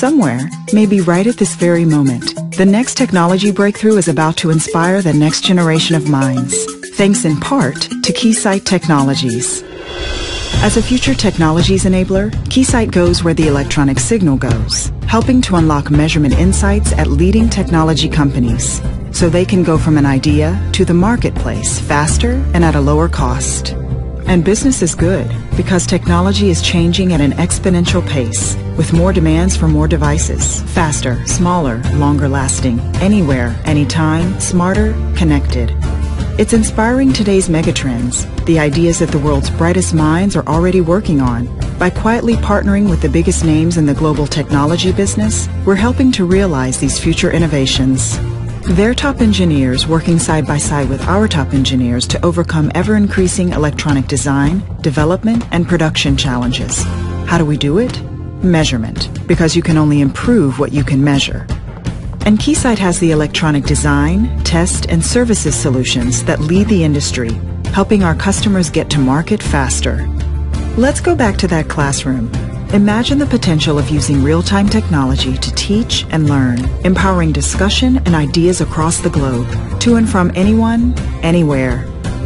Somewhere, maybe right at this very moment, the next technology breakthrough is about to inspire the next generation of minds, thanks in part to Keysight Technologies. As a future technologies enabler, Keysight goes where the electronic signal goes, helping to unlock measurement insights at leading technology companies, so they can go from an idea to the marketplace faster and at a lower cost. And business is good, because technology is changing at an exponential pace, with more demands for more devices, faster, smaller, longer lasting, anywhere, anytime, smarter, connected. It's inspiring today's megatrends, the ideas that the world's brightest minds are already working on. By quietly partnering with the biggest names in the global technology business, we're helping to realize these future innovations. Their top engineers working side by side with our top engineers to overcome ever-increasing electronic design, development, and production challenges. How do we do it? Measurement, because you can only improve what you can measure. And Keysight has the electronic design, test, and services solutions that lead the industry, helping our customers get to market faster. Let's go back to that classroom. Imagine the potential of using real-time technology to teach and learn, empowering discussion and ideas across the globe, to and from anyone, anywhere.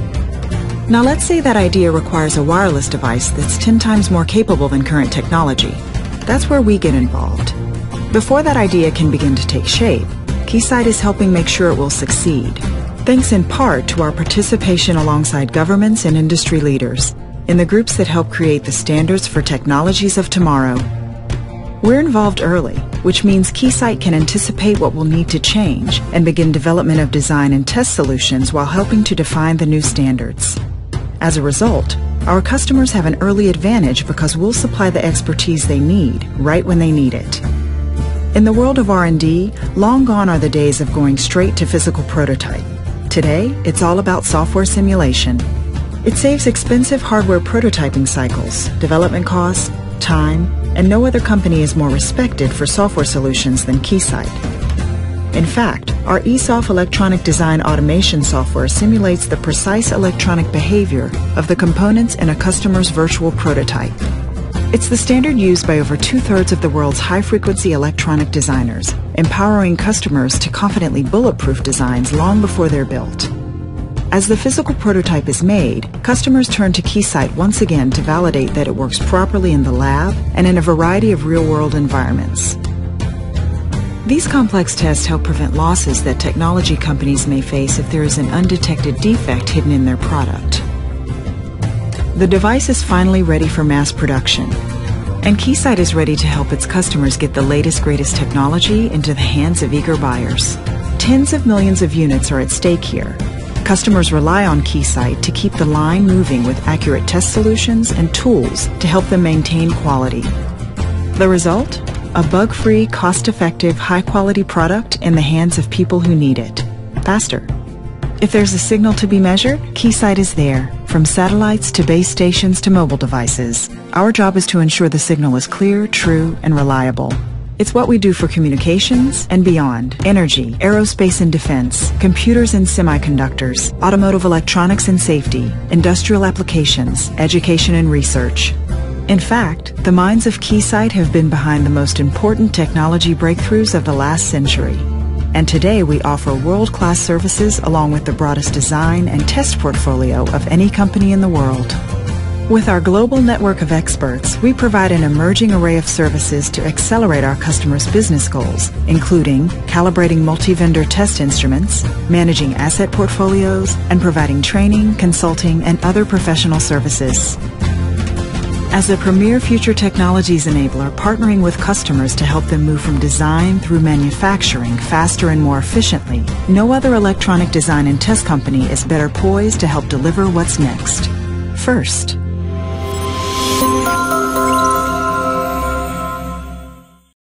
Now let's say that idea requires a wireless device that's 10 times more capable than current technology. That's where we get involved. Before that idea can begin to take shape, Keysight is helping make sure it will succeed, thanks in part to our participation alongside governments and industry leaders in the groups that help create the standards for technologies of tomorrow. We're involved early, which means Keysight can anticipate what will need to change and begin development of design and test solutions while helping to define the new standards. As a result, our customers have an early advantage because we'll supply the expertise they need right when they need it. In the world of R&D, long gone are the days of going straight to physical prototype. Today, it's all about software simulation. It saves expensive hardware prototyping cycles, development costs, time, and no other company is more respected for software solutions than Keysight. In fact, our ESOF electronic design automation software simulates the precise electronic behavior of the components in a customer's virtual prototype. It's the standard used by over 2/3 of the world's high-frequency electronic designers, empowering customers to confidently bulletproof designs long before they're built. As the physical prototype is made, customers turn to Keysight once again to validate that it works properly in the lab and in a variety of real-world environments. These complex tests help prevent losses that technology companies may face if there is an undetected defect hidden in their product. The device is finally ready for mass production, and Keysight is ready to help its customers get the latest, greatest technology into the hands of eager buyers. Tens of millions of units are at stake here. Customers rely on Keysight to keep the line moving with accurate test solutions and tools to help them maintain quality. The result? A bug-free, cost-effective, high-quality product in the hands of people who need it. Faster. If there's a signal to be measured, Keysight is there, from satellites to base stations to mobile devices. Our job is to ensure the signal is clear, true, and reliable. It's what we do for communications and beyond, energy, aerospace and defense, computers and semiconductors, automotive electronics and safety, industrial applications, education and research. In fact, the minds of Keysight have been behind the most important technology breakthroughs of the last century. And today we offer world-class services along with the broadest design and test portfolio of any company in the world. With our global network of experts, we provide an emerging array of services to accelerate our customers' business goals, including calibrating multi-vendor test instruments, managing asset portfolios, and providing training, consulting, and other professional services. As a premier future technologies enabler, partnering with customers to help them move from design through manufacturing faster and more efficiently, no other electronic design and test company is better poised to help deliver what's next. First,